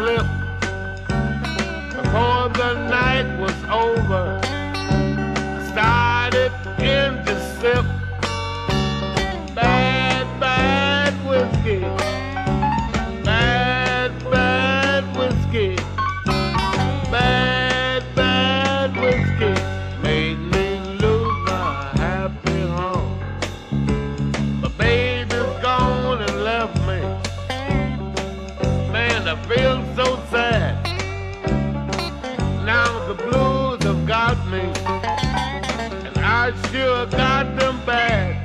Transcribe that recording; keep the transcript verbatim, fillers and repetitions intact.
slip before the night was over. Started in to sip bad, bad whiskey, bad, bad whiskey, bad, bad whiskey, made me lose my happy home. My baby's gone and left me. Man, I feel so sad. Now the blues have got me. I sure got them bad.